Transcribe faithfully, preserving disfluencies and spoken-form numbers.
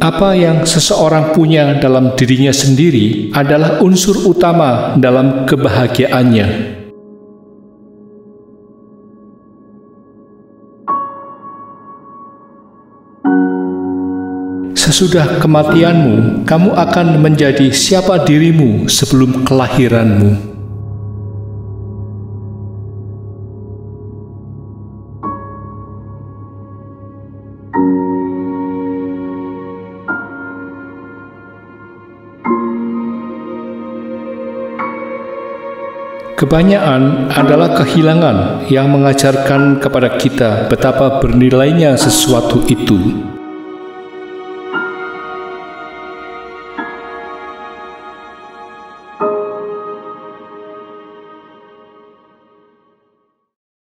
Apa yang seseorang punya dalam dirinya sendiri adalah unsur utama dalam kebahagiaannya. Sesudah kematianmu, kamu akan menjadi siapa dirimu sebelum kelahiranmu. Kebanyakan adalah kehilangan yang mengajarkan kepada kita betapa bernilainya sesuatu itu.